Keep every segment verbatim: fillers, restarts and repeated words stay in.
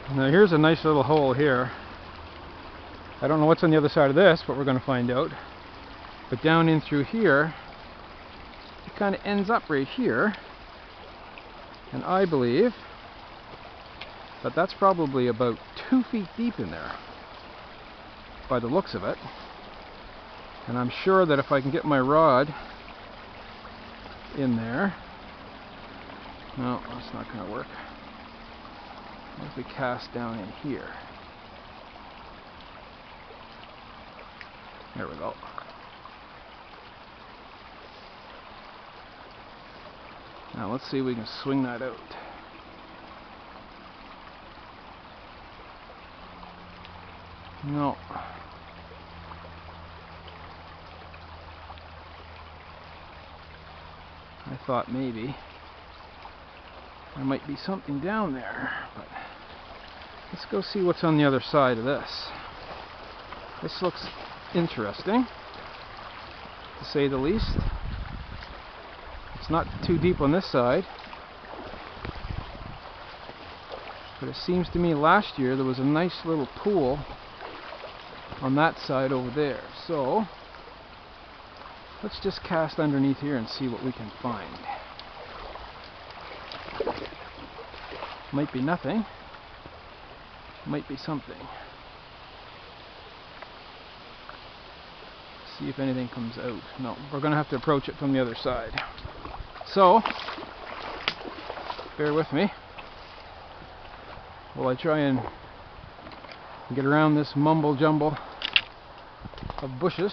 Now here's a nice little hole here. I don't know what's on the other side of this, but we're going to find out. But down in through here, it kind of ends up right here. And I believe that that's probably about two feet deep in there, by the looks of it. And I'm sure that if I can get my rod in there... No, that's not going to work. What if we cast down in here? There we go. Now let's see if we can swing that out. No. I thought maybe there might be something down there, but let's go see what's on the other side of this. This looks interesting, to say the least. It's not too deep on this side, but it seems to me last year there was a nice little pool on that side over there. So let's just cast underneath here and see what we can find. Might be nothing, might be something. See if anything comes out. No, we're going to have to approach it from the other side. So, bear with me while I try and get around this mumble jumble of bushes.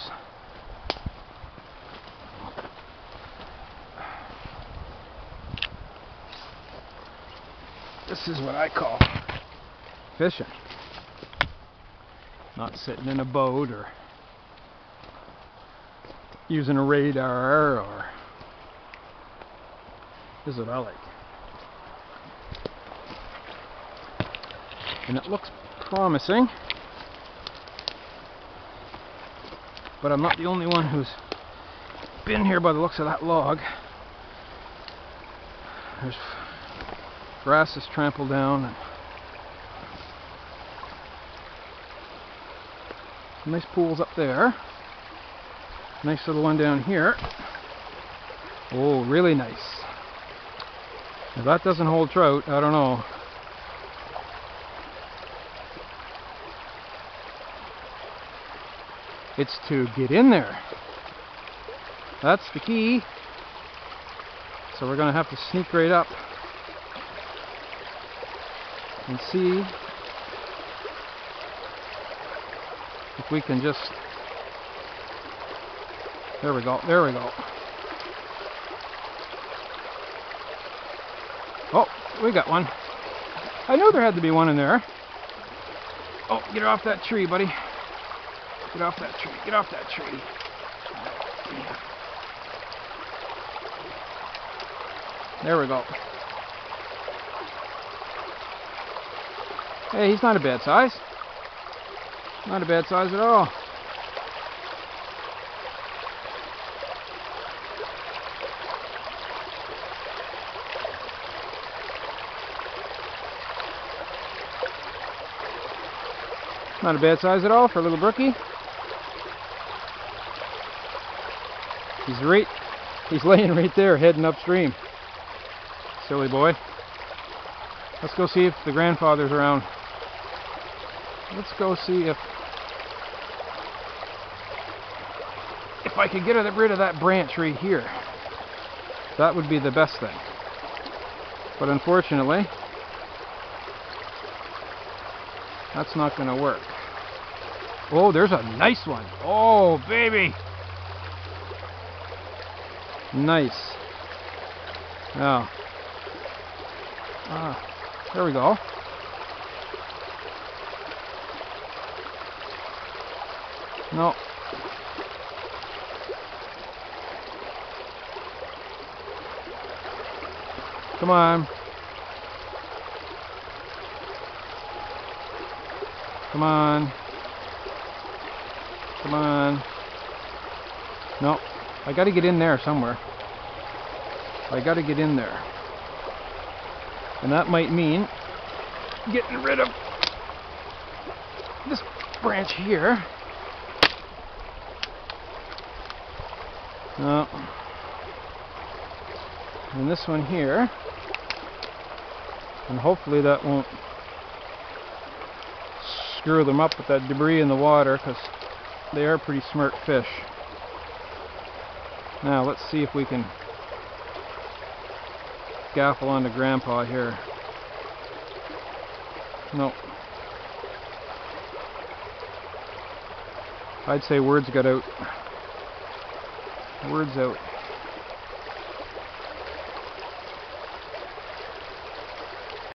This is what I call fishing. Not sitting in a boat or using a radar, or this is what I like. And it looks promising, but I'm not the only one who's been here by the looks of that log. There's grass is trampled down, and some nice pools up there. Nice little one down here. Oh, really nice. If that doesn't hold trout, I don't know. It's to get in there. That's the key. So we're going to have to sneak right up and see if we can just... There we go, there we go. Oh, we got one. I knew there had to be one in there. Oh, get off that tree, buddy. Get off that tree, get off that tree. There we go. Hey, he's not a bad size. Not a bad size at all. Not a bad size at all for a little brookie. He's right, he's laying right there, heading upstream. Silly boy. Let's go see if the grandfather's around. Let's go see if if I could get rid of that branch right here. That would be the best thing. But unfortunately, that's not going to work. Oh, there's a nice one. Oh, baby. Nice. Oh. Ah, there we go. No. Come on. Come on. Come on. No. I gotta get in there somewhere. I gotta get in there. And that might mean getting rid of this branch here. No. And this one here. And hopefully that won't screw them up with that debris in the water, because they are pretty smart fish. Now let's see if we can gaffle onto Grandpa here. Nope. I'd say word's got out. Word's out.